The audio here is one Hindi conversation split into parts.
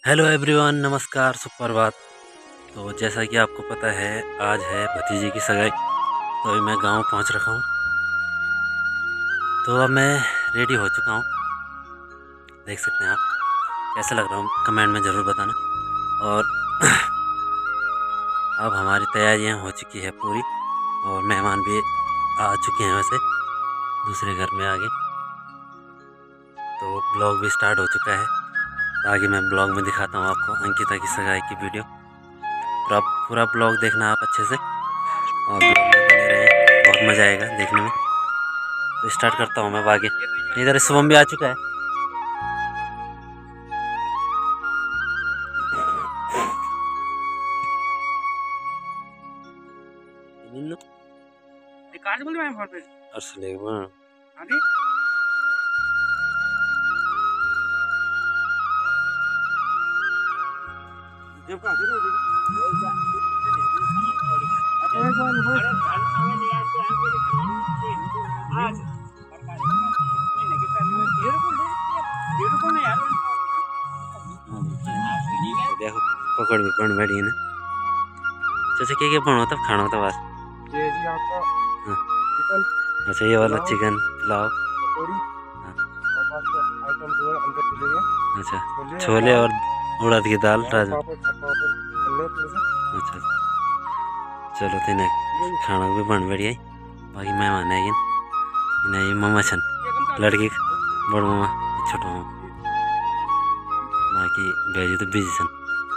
हेलो एवरीवन, नमस्कार, सुप्रभात। तो जैसा कि आपको पता है, आज है भतीजे की सगाई। तो अभी मैं गांव पहुंच रखा हूं। तो अब मैं रेडी हो चुका हूं। देख सकते हैं आप। कैसा लग रहा हूं कमेंट में ज़रूर बताना। और अब हमारी तैयारियां हो चुकी है पूरी, और मेहमान भी आ चुके हैं वैसे दूसरे घर में आगे। तो ब्लॉग भी स्टार्ट हो चुका है। आगे मैं ब्लॉग में दिखाता हूँ आपको अंकिता की सगाई की वीडियो। पूरा ब्लॉग देखना आप अच्छे से, और ब्लॉग में बने रहें, बहुत मज़ा आएगा देखने में। तो स्टार्ट करता हूँ मैं आगे। इधर शुभम भी आ चुका है। देखो पकड़ भी बन बैठी है ना। चाचा क्या बनो तब खाना होता बस। हाँ। अच्छा, ये वाला चिकन पुलाव। हाँ। अच्छा, छोले और उड़द की दाल राजमा। अच्छा, चलो तो इन्हें खाना भी बन बढ़िया। बाकी मेहमान है इन्हें मामा छन लड़की बड़ मामा छोटो मामा। बाकी भेजी तो बिजी छन।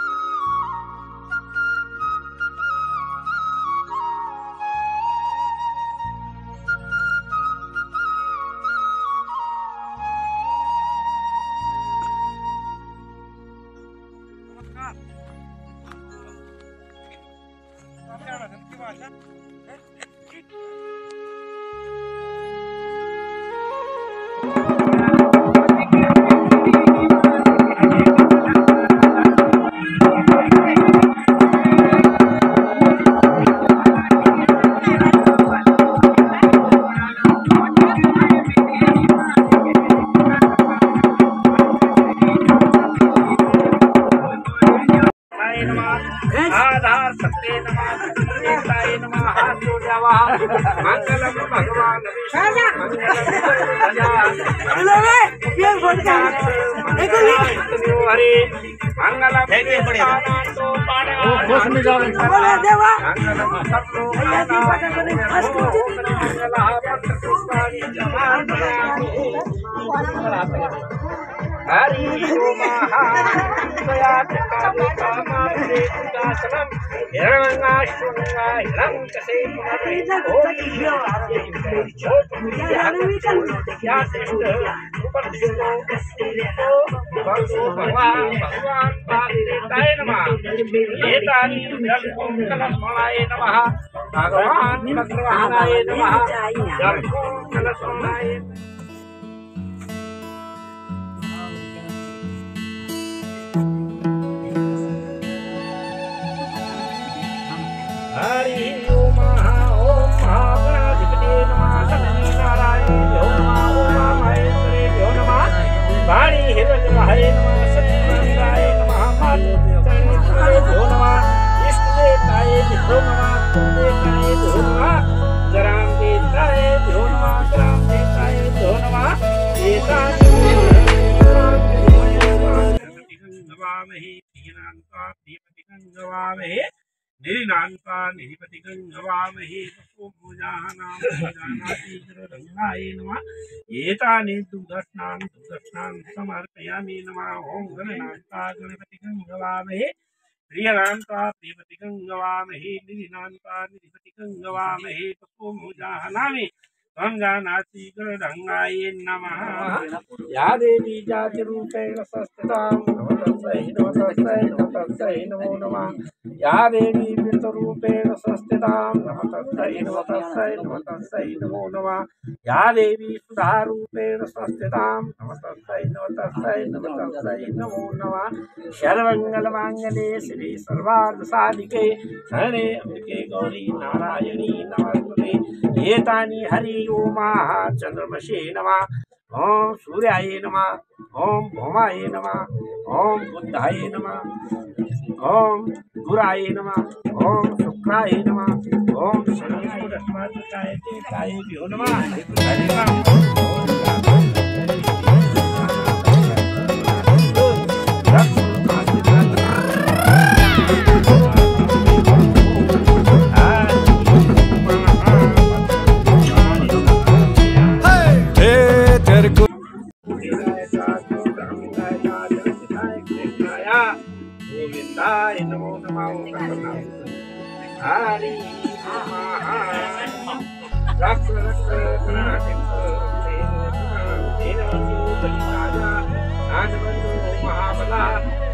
आधार सत्य नमः नमः हाथ जोड़ जावा मंगलम भगवान विष्णु हरे मंगलम हरि भगवान हरि ओम महागणाधिपते नमः लक्ष्मी नारायण यो नमः उमा महेश्वरे यो नमः वाणी हिरण्यमये नमः सत्यनारायणाय नमः मातृचरणे यो नमः इष्टदेवताय यो नमः कुलदेवताय यो नमः जरामदेवताय यो नमः ग्रामदेवताय यो नमः एतानि निरिनान्ता निधिपतिगं गवामहे पूजानां पूजानाति गुरुरङ्गाय नमः एतानि दुर्दक्षिणां समर्पयामि नमः ओं गणनान्ता गणपतिगं गवामहे प्रियनान्ता प्रियपतिगं गवामहे निधिनान्ता निधिपतिगं गवामहे पूजानामि त्वं जानाति गुरुरङ्गाय नमः या देवी जातिरूपेण संस्थितां नमस्तस्यै नमो नमः या देवी वृतरूपेण संस्थितां नमस्तस्यै नमो नमः या देवी सुधारूपेण संस्थितां नमस्तस्यै नमो नमः सर्वमङ्गलमाङ्गल्ये श्री सर्वार्थसाधिके शरणे अम्बिके गौरी नारायणी नमोस्तुते एतानि हरि ओम चंद्रमसे नमः ओम सूर्याय नमः, ओम भौमाय नमः, ओम बुद्धाय नमः, ओम गुराय नमः, ओम शुक्राय नमः, ओम शनियाय देवताभ्यो नमः। हरि राम। गोविंदाय नमो नमः। हरि रक्ष रक्ष महाबला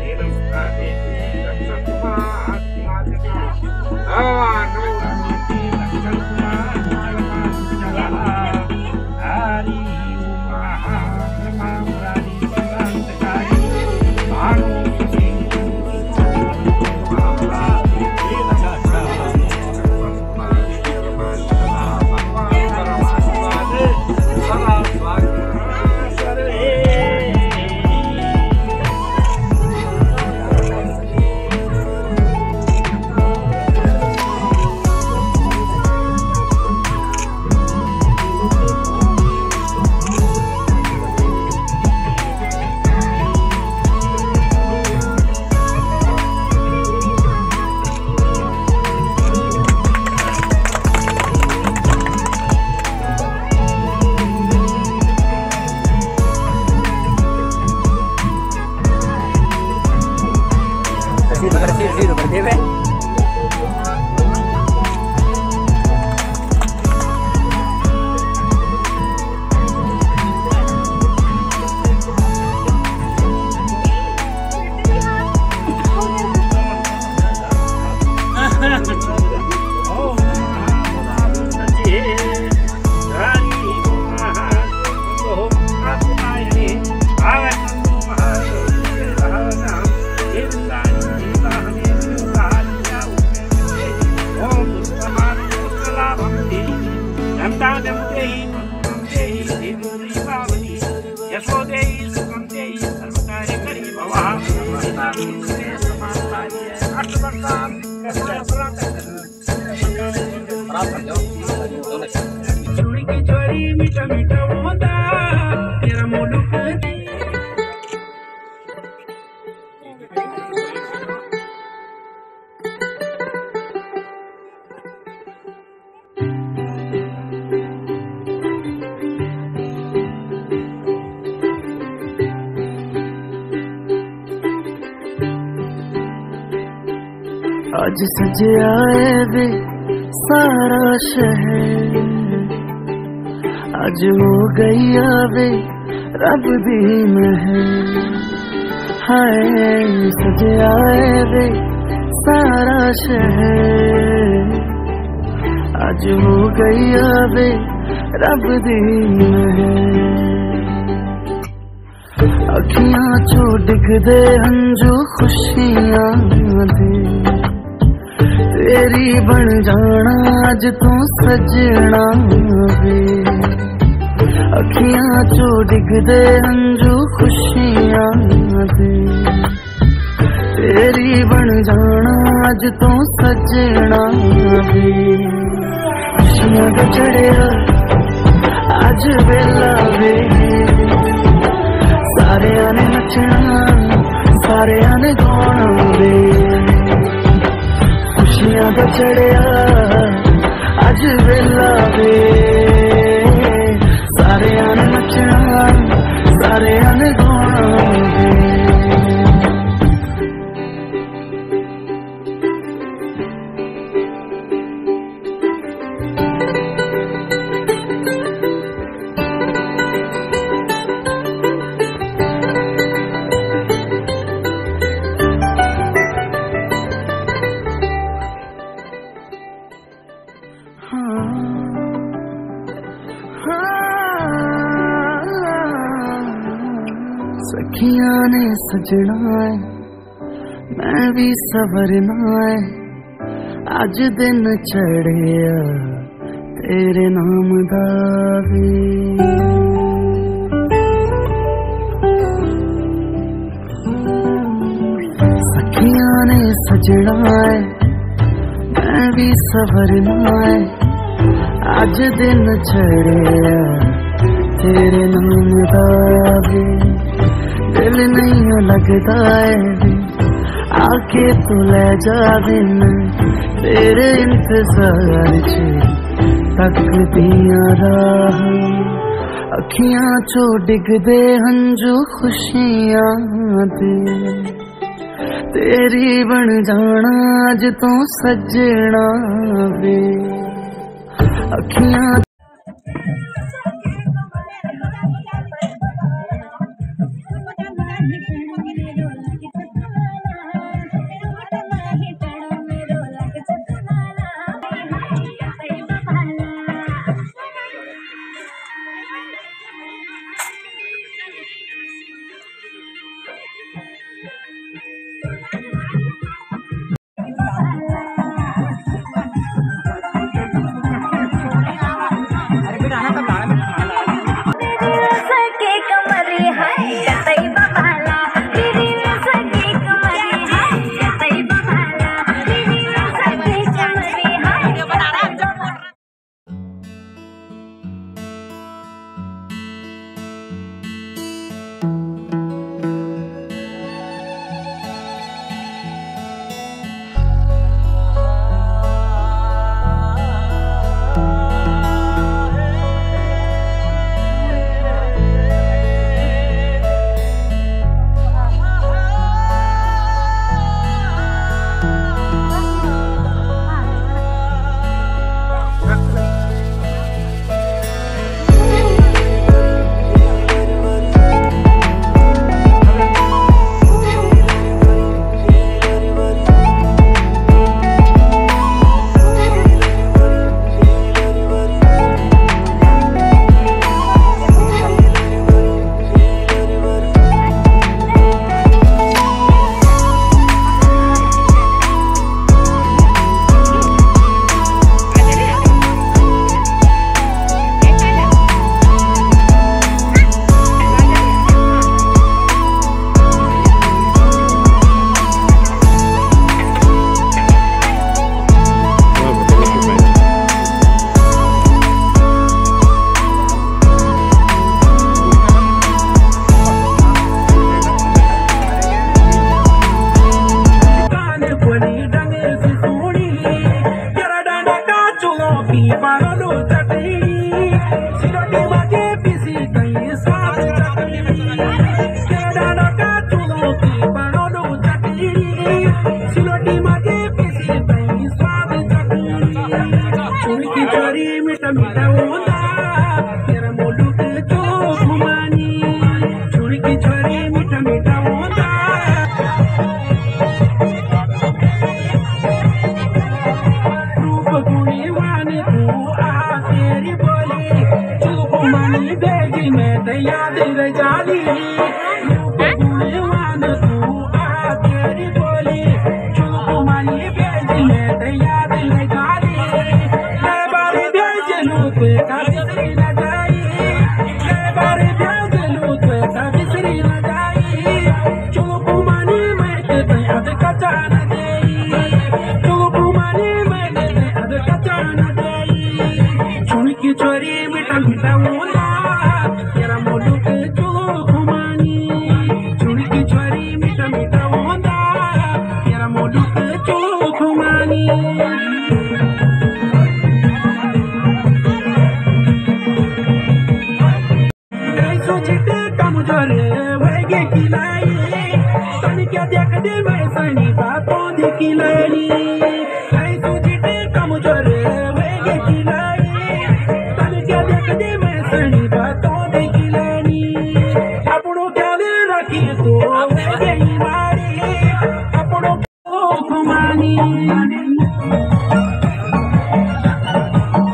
आज सज आए वे सारा शहर, आज हो गई आवे रब दी महर। हाय सज आए वे सारा शहर, आज हो गई आवे रब दी महर। अखियां चो डिगदे हंजू खुशियां दे, तेरी बन जाना अज तू सजना वे। अखियां चो डिगदे हंजू खुशियां दे, तेरी बन जाना अज तू सजना वे। खुशियां दा चढ़िया अज वेला वे, सारियां ने नचना सारियां ने गाना वे। खुशियां दा चढ़िया अज वेला वे, सारियां ने नचना सारियां ने गाना वे। सखियां ने सजना है मैं भी सवरना है, अज दिन चढ़िया तेरे नाम दा वे। सजना है मैं भी सवरना है आज दिन छड़े तेरे नाम दा वे दिल नहीं लगता है आके तू ले जावे मैं तेरे इंतजार च तकदियां राह अखियां चो डिगदे हंजू खुशियां दे तेरी बन जाना अज तो सजना वे अखियां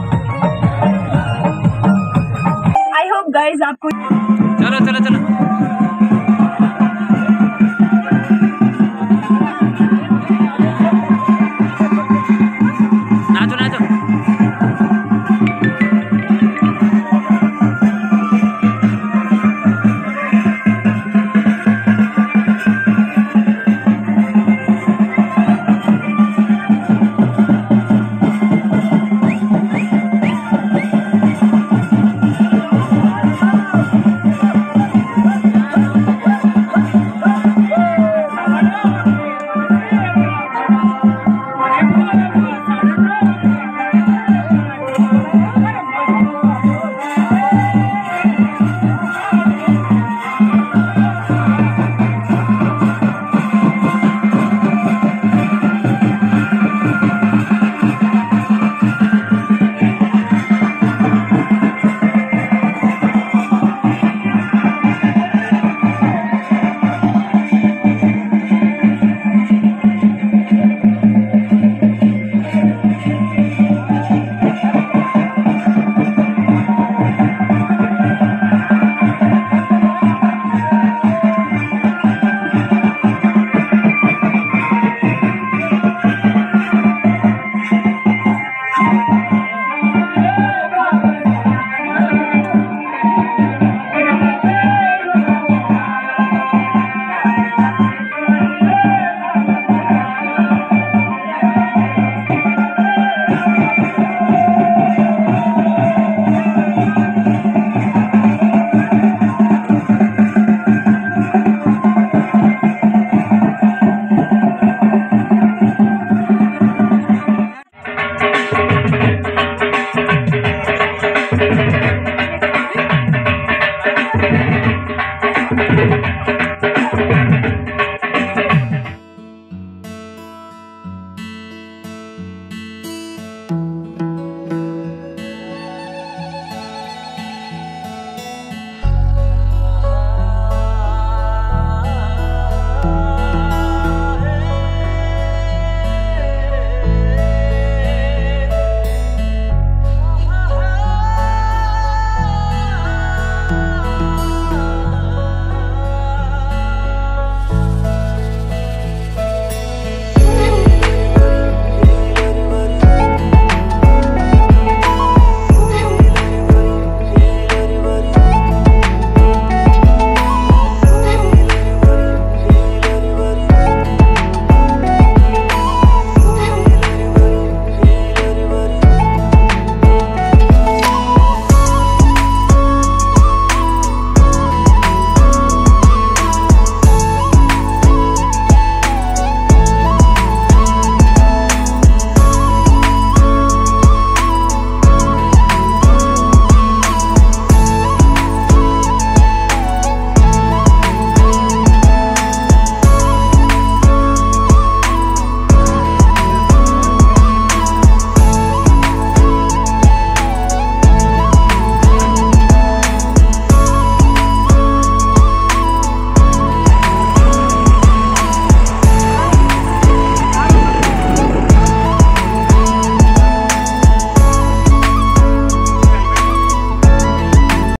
आई होप गाइज आपको चलो चलो चलो